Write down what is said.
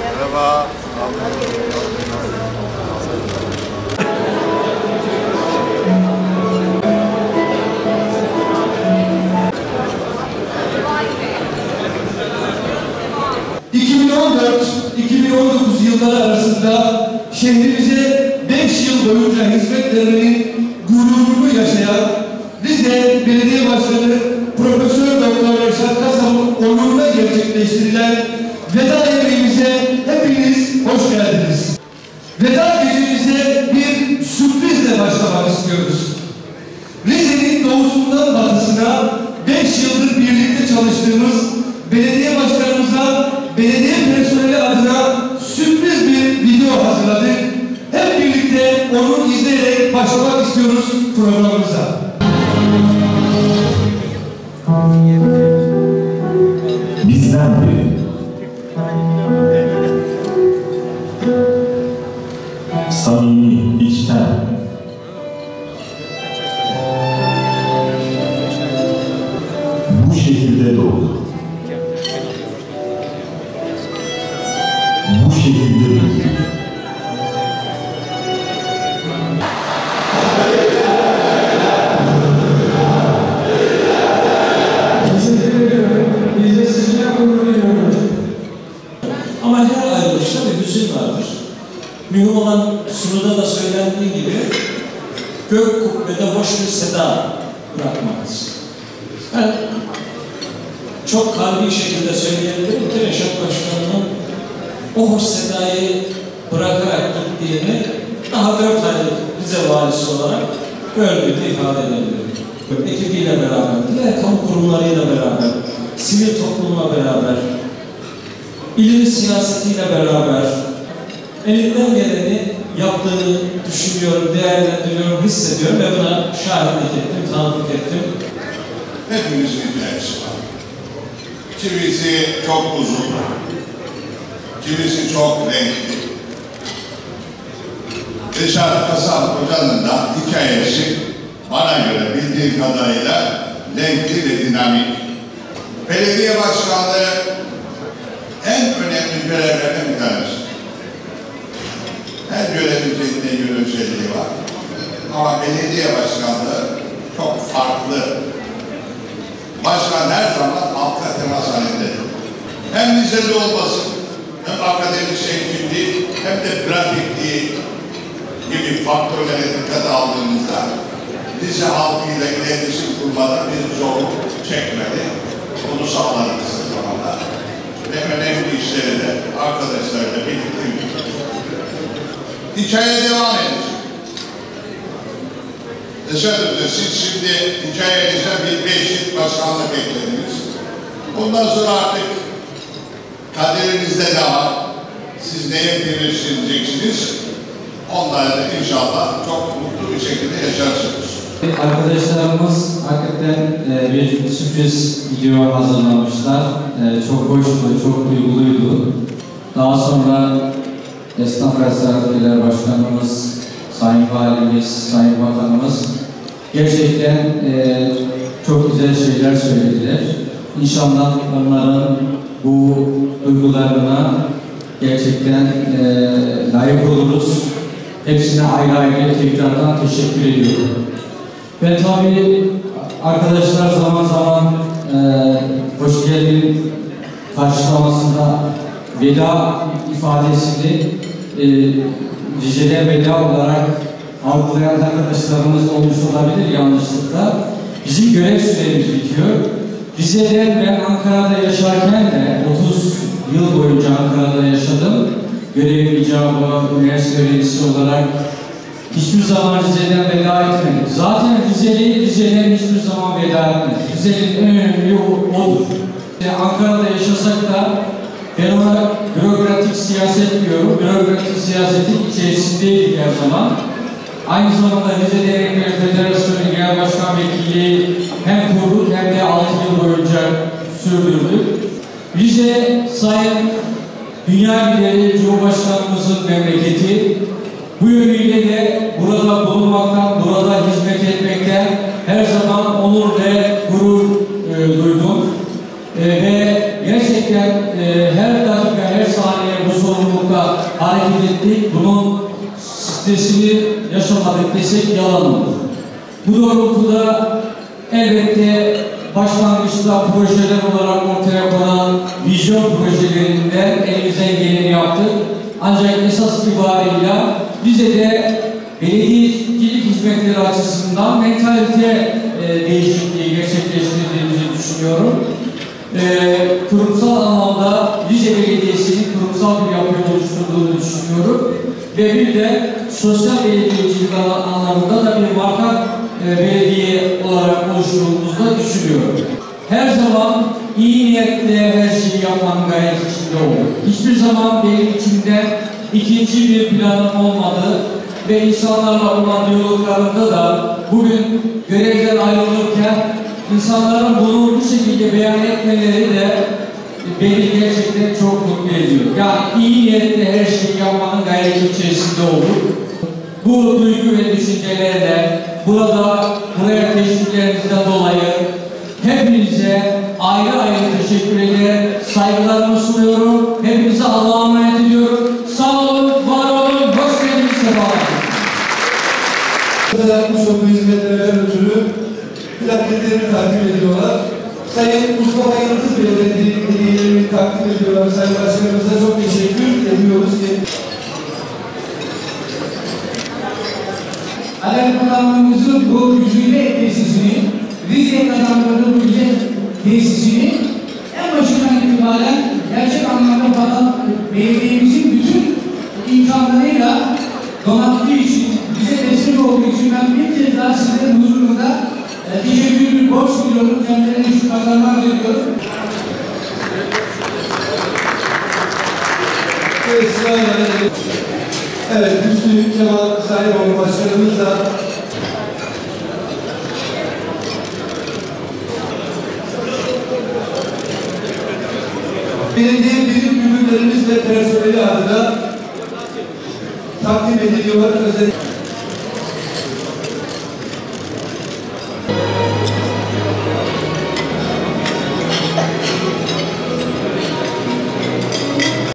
Merhaba. 2014-2019 yılları arasında şehrimize 5 yıl boyunca hizmetlerinin gururunu yaşayan Rize Belediye Başkanı Profesör Doktor Reşat Kasap'ın onuruna gerçekleştirilen veda yemeğimize hepiniz hoş geldiniz. Veda gecemize bir sürprizle başlamak istiyoruz. Rize'nin doğusundan batısına 5 yıldır birlikte çalıştığımız belediye başkanımıza belediye personeli adına sürpriz bir video hazırladık. Hep birlikte onu izleyerek başlamak istiyoruz programımıza. Bizden biri. Samimi, içten. Bu şehirde doğdu. Bu şehirde büyüdü. Ama her ayrılışta bir hüzün vardır. Mühim olan sunuda da söylendiği gibi gök kubbede hoş bir seda bırakmaktır. Ben çok kalbi şekilde söyleyebilirim ki Reşat Başkan'ın o hoş sedayı bırakarak gittiğini daha 4 aylık Rize valisi olarak gördüğümü ifade edebilirim. Ekibiyle beraber, diğer kamu kurumlarıyla beraber, sivil toplumla beraber, İlim siyasetiyle beraber elinden geleni yaptığını düşünüyorum, değerlendiriyorum, hissediyorum ve buna şahitlik ettim, tanıklık ettim. Hepimizin hikayesi var. Kimisi çok uzun, kimisi çok renkli. Reşat Kasap Hoca'nın da hikayesi bana göre bildiğim kadarıyla renkli ve dinamik. Belediye başkanlığı en önemli görevlerden bir tanesi. Her görevin kendine göre özelliği var. Ama belediye başkanlığı çok farklı. Başkan her zaman halka temas halinde. Hem Rize'de olması, hem akademisyen kimliği, hem de pratikliği gibi faktörlere dikkat aldığımızda Rize halkıyla iletişim kurmada bir zorluk çekmedi. Bunu sağladı kısa zamanda. Ve önemli işleri de arkadaşlarla birlikte yürüdük. Hikaye devam edecek. Reşat Hoca, siz şimdi hikayenize bir 5 yıl başkanlık eklediniz. Bundan sonra artık kaderinizde ne var? Siz neye temsil edeceksiniz? Onları da inşallah çok mutlu bir şekilde yaşarsınız. Arkadaşlarımız hakikaten bir sürpriz video hazırlamışlar. Çok hoştu, çok duyguluydu. Daha sonra Esnaf ve Ziraatçılar Başkanımız, Sayın Valimiz, Sayın Bakanımız gerçekten çok güzel şeyler söylediler. İnşallah onların bu duygularına gerçekten layık oluruz. Hepsine ayrı ayrı tekrardan teşekkür ediyorum. Ben tabii arkadaşlar zaman zaman hoş geldin karşılamasında veda ifadesini Rize'de veda olarak algılayan arkadaşlarımız olmuş olabilir yanlışlıkla. Bizim görev süremiz bitiyor. Rize'den ben Ankara'da yaşarken de 30 yıl boyunca Ankara'da yaşadım. Görev icabı, üniversite öğrencisi olarak hiçbir zaman Rize'den veda etmedik. Zaten Rize'den hiçbir zaman veda etmedik. Rize'nin en önemli odur. Ankara'da yaşasak da ben ona bürokratik siyaset diyorum. Bürokratik siyasetin içerisindeydik her zaman. Aynı zamanda Rize Dernekleri Federasyonu Genel Başkan Vekilliği hem kurduk hem de 6 yıl boyunca sürdürdük. Rize, Sayın Dünya Lideri Cumhurbaşkanımızın memleketi. Bu yönüyle de burada bulunmaktan, burada hizmet etmekten her zaman onur ve gurur duydum. Ve gerçekten her dakika, her saniye bu sorun ettik. Bunun stresini yaşamadık desek yalan olur. Bu doğrultuda elbette başlangıçta projeler olarak ortaya konan vizyon projelerinden elimizden geleni yaptık. Ancak esas itibarıyla Rize'de belediyecilik hizmetleri açısından mentalite değişikliği gerçekleştirdiğimizi düşünüyorum. Kurumsal anlamda Rize Belediyesi'nin kurumsal bir yapı oluşturduğunu düşünüyorum. Ve bir de sosyal belediyecilik anlamında da bir marka belediye olarak oluşturduğumuzda düşünüyorum. Her zaman iyi niyetle her şeyi yapmanın gayret içinde oldum. Hiçbir zaman benim içimde ikinci bir planım olmadı ve insanlarla olan diyaloglarımda da bugün görevden ayrılırken insanların bunu bu şekilde beyan etmeleri de beni gerçekten çok mutlu ediyor. Yani iyi niyetle her şeyi yapmanın gayreti içerisinde olduk. Bu duygu ve düşüncelerle buraya teşviklerinizden dolayı hepinize ayrı ayrı teşekkür ederim. Saygılarımı sunuyorum. Hepinize Allah'a emanet ediyorum. Sağ olun, var olun, hoş geldiniz, sefalar. Yapmış olduğu hizmetlerden ötürü plaketlerini takdim ediyorlar. Sayın Mustafa Yıldız Bey'in hediyelerini takdim ediyorlar. Sayın Başkanımıza çok teşekkür ediyoruz. Adalet Bakanlığımızın bu güzide tesisini, Rize'ye kazandırdığı bu güzel tesisini en başından itibaren gerçek anlamda falan belediyemizin bütün imkanlarıyla donattığı için, bize destek olduğu için ben bir kez daha sizlerin huzurunda teşekkür bir borç biliyorum. Kendilerine şu kazanlar veriyorum. Evet, Hüsnü Kemal Zahimoğlu Başkanımız da belediye birim müdürlerimiz ve personeli adına takdim ediliyor. Özellikle